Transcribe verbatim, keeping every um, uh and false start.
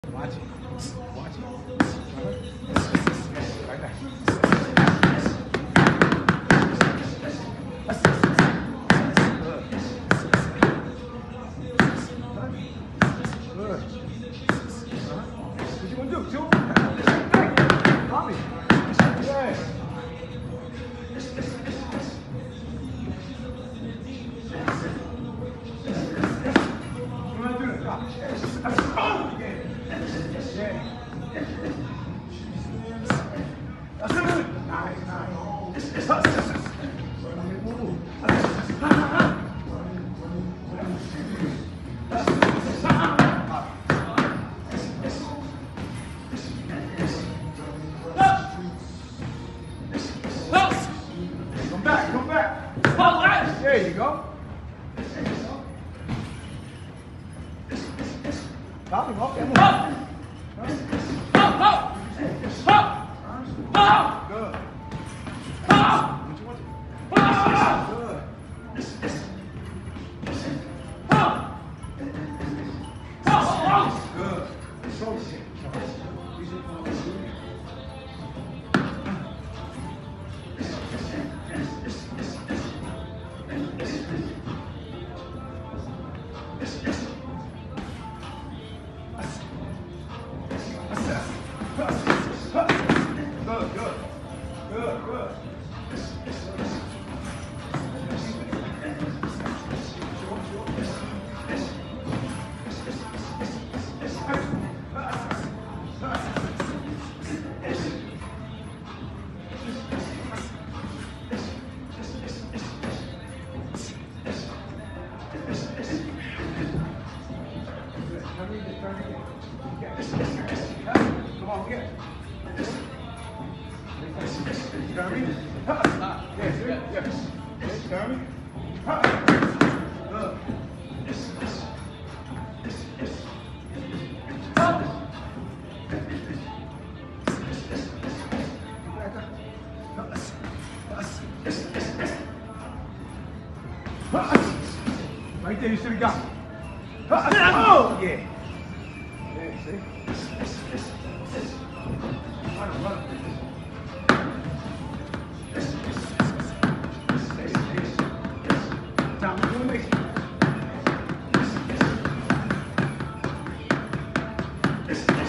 Watch it. Watch it. Right there. Good. Uh-huh. What you gonna do? Two? Mommy. Yeah. You wanna do that? Oh, yeah. Yeah. That's it. Nice, nice. Come back, come back. There you go. Stop him, okay, move. Good. What you want to? Good. Good. Control the shit. Good, good. Good, good. Come on, get it. Jeremy? Ha! Yes, yes, yes. Yes, Jeremy? Ha! Good. Right there, you should have got it. Oh, yeah. Yeah, see? I don't run. Time to do it.